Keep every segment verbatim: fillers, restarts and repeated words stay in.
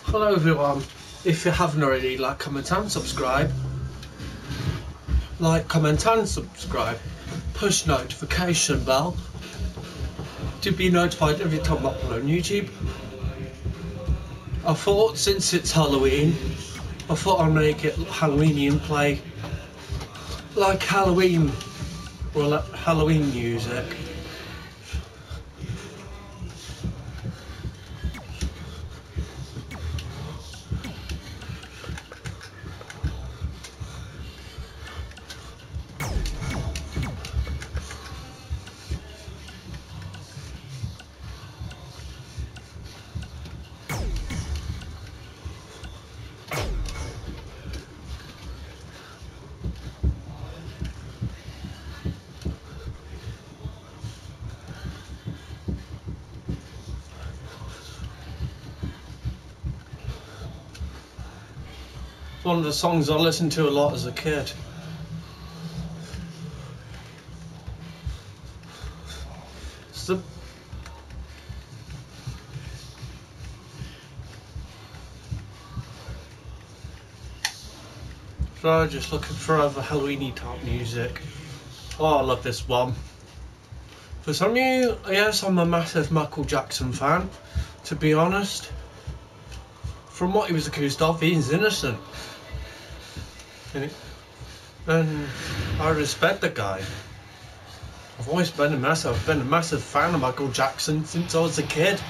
Hello everyone, if you haven't already, like, comment and subscribe. Like, comment and subscribe. Push notification bell to be notified every time I upload on YouTube. I thought since it's Halloween, I thought I'd make it Halloweenian, play like Halloween or like Halloween music. One of the songs I listened to a lot as a kid. It's the so just looking for other Halloweeny type music. Oh, I love this one. For some of you, yes, I'm a massive Michael Jackson fan. To be honest, from what he was accused of, he's innocent. And, and I respect the guy. I've always been a massive, I've been a massive fan of Michael Jackson since I was a kid.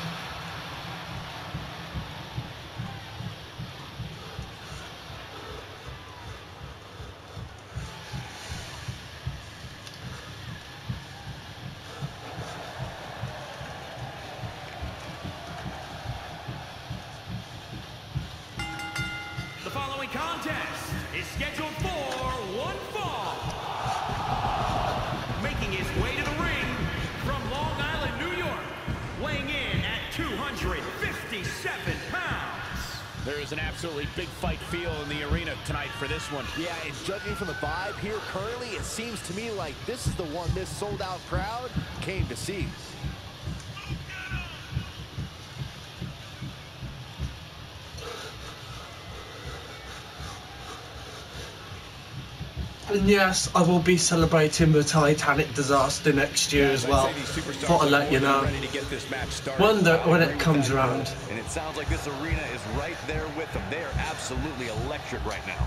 The following contest is scheduled for one fall. Making his way to the ring from Long Island, New York, weighing in at two hundred fifty-seven pounds. There is an absolutely big fight feel in the arena tonight for this one. Yeah, and judging from the vibe here currently, it seems to me like this is the one this sold-out crowd came to see. And yes, I will be celebrating the Titanic disaster next year as well. Thought I'd let you know when, the, when it comes around. And it sounds like this arena is right there with them. They are absolutely electric right now.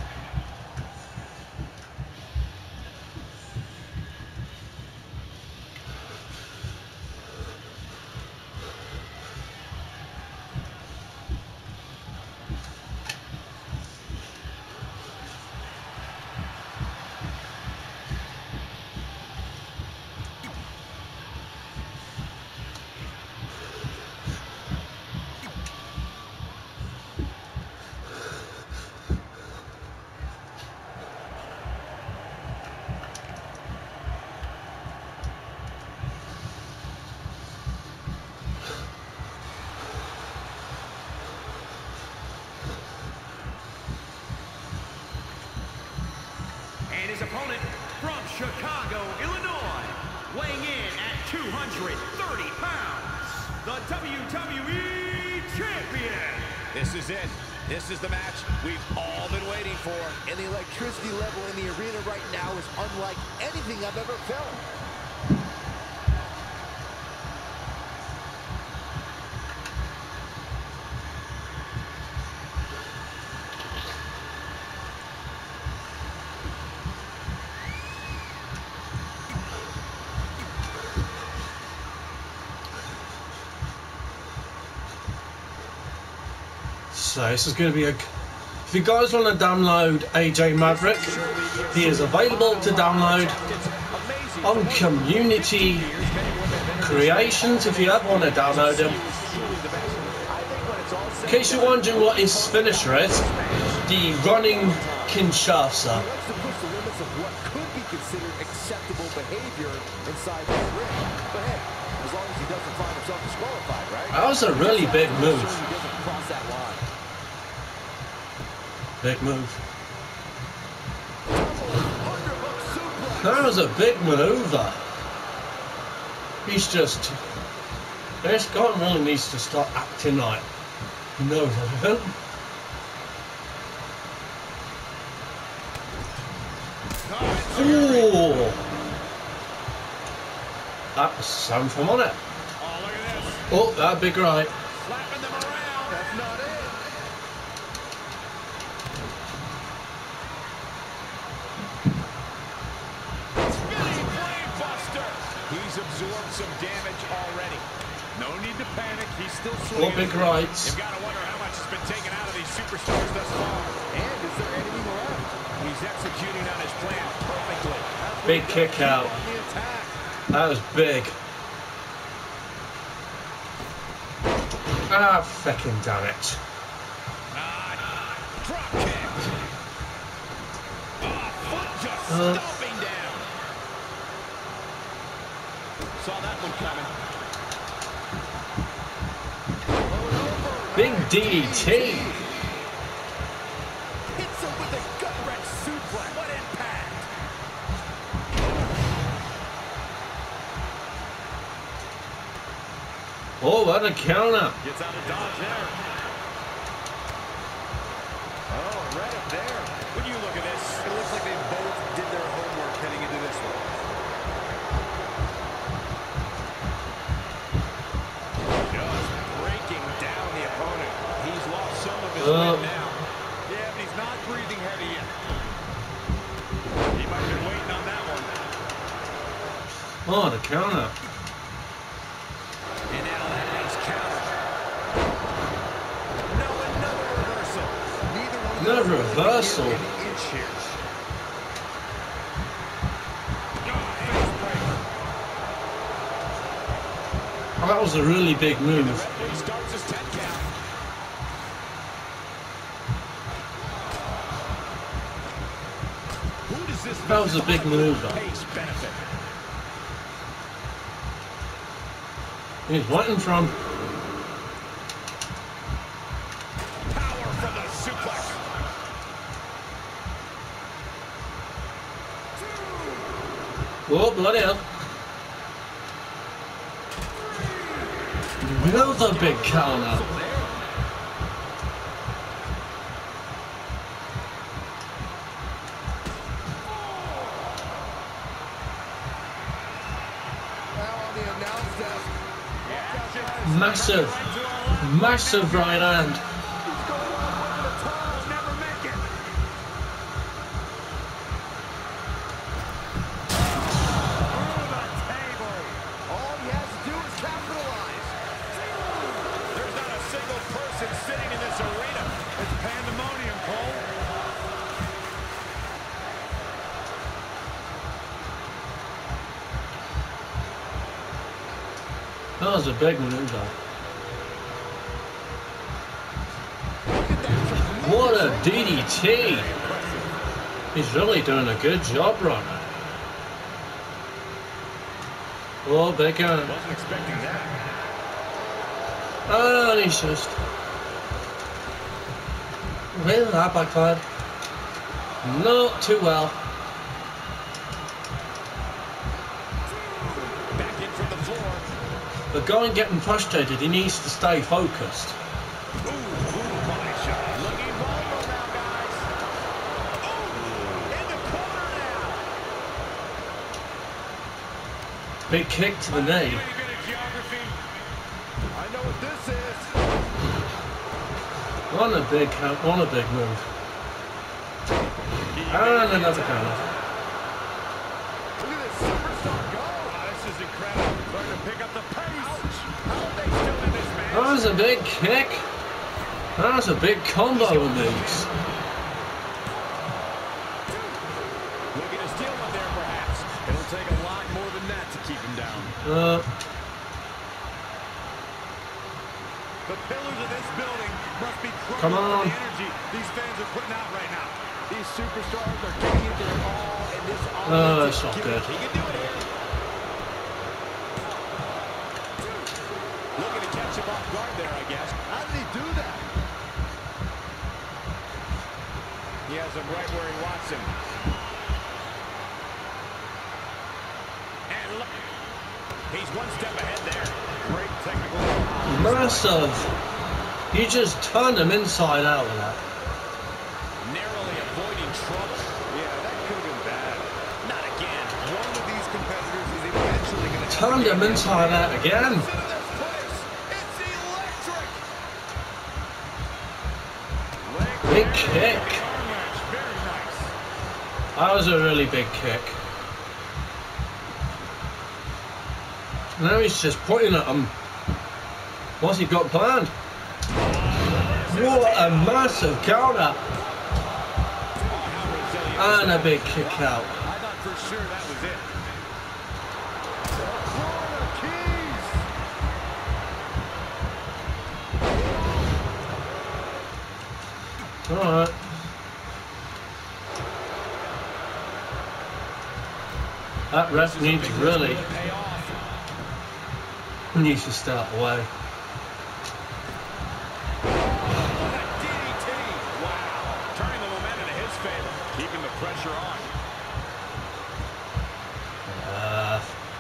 And his opponent from Chicago, Illinois, weighing in at two hundred thirty pounds, the W W E Champion. This is it. This is the match we've all been waiting for. And the electricity level in the arena right now is unlike anything I've ever felt. So this is going to be a... If you guys want to download A J Maverick, he is available to download on Community Creations if you ever want to download him. In case you're wondering what his finisher is, the running Kinshasa. That was a really big move. Big move. That was a big maneuver. He's just... This guy really needs to start acting like he knows everything. Ooh. That was sound from on it. Oh, look at this. Oh, that big right. Slapping them around. That's not it. Spinning blade buster. He's absorbed some damage already. No need to panic. He's still Oh, swinging. big rights. You've got to wonder how much has been taken out of these superstars thus far. And is there anything left? He's executing on his plan perfectly. Big kick out. On the attack. That was big. Ah, fucking damn it. Ah, drop kick. Oh, foot just Uh. stomping down. Saw that one coming. Big D D T. Hits him with a gut-wrench suplex. What impact! Oh, what a counter. Gets out of dodge there. Oh, right up there. When you look at this, It looks like they both did their homework heading into this one. just breaking down the opponent. He's lost some of his Uh. wind now. Yeah, but he's not breathing heavy yet. He might have been waiting on that one. Oh, the counter. And now that makes counter. No, another reversal. Neither one of Another them really reversal. give an inch here. Oh, that was a really big move. Referee starts his ten count. Who does this That was a big move, though. pace benefit? He's waiting from. Power from the suplex. Oh, bloody hell. Another big counter. Now on the announce desk. Massive, massive right hand. Never make it. Through the table. All he has to do is capitalize. There's not a single person sitting in this arena. It's pandemonium, Cole. That was a big move, though. What a D D T. He's really doing a good job, Ron. Oh, big hand. Wasn't expecting that. Oh, and he's just. Well, that backfired. Not too well. Back in from the floor. The guy getting frustrated, he needs to stay focused. Ooh, ooh, body shot. Looking vulnerable now, guys. Oh, in the corner now. Big kick to the knee. Any good at geography? I know what this is. One a big, one a big move. And another counter. Look at this superstar go. Wow, this is incredible. Starting to pick up the pace. How are they still in this match? That was a big kick. That was a big combo of moves. Looking to steal one there, perhaps. It'll take a lot more than that to keep him down. Uh, The pillars of this building must be Come crumbling on. from the energy these fans are putting out right now. These superstars are getting into their all, and this oh, audience that's not good. He can do it here. Looking to catch him off guard there, I guess. How did he do that? He has him right where he wants him. And look. He's one step ahead there. Great technical. massive. You just turned him inside out with that. Narrowly avoiding trouble. Yeah, that could have been bad. turned him inside out again. Into this place. It's electric. Big kick. Very nice. That was a really big kick. Now he's just pointing at him. What's he got planned? What a massive counter. And a big kick out. I thought for sure that was it. Alright. That ref needs really needs to start away. D D T. Wow. Turning the momentum in his favor. Keeping the pressure on. Uh,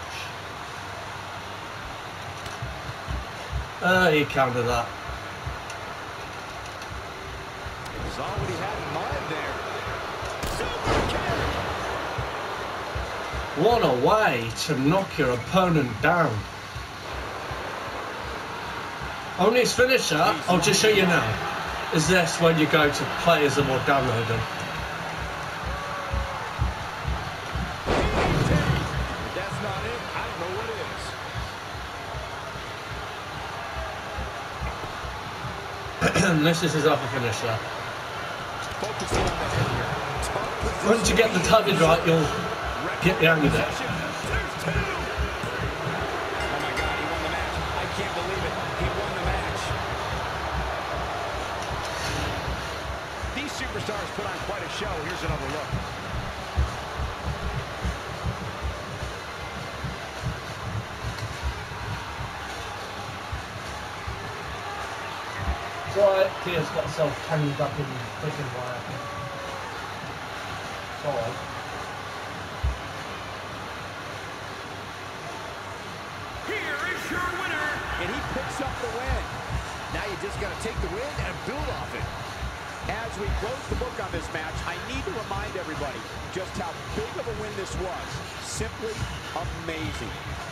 uh, he countered that. Saw what he had in mind there. Super kick. What a way to knock your opponent down. Only his finisher, I'll just show you now, is this when you go to players and will download them. If that's not it, I don't know what is. This is his other finisher. Focusing on the head here. Tough Once you get the timing right, you'll get the hang of it. There's two. Oh my God, he won the match. I can't believe it. He won the match. These superstars put on quite a show. Here's another look. It's alright, Tia's got herself tangled up in freaking wire. It's alright. Here is your winner. And he picks up the win. Now you just got to take the win and build off it. As we close the book on this match, I need to remind everybody just how big of a win this was. Simply amazing.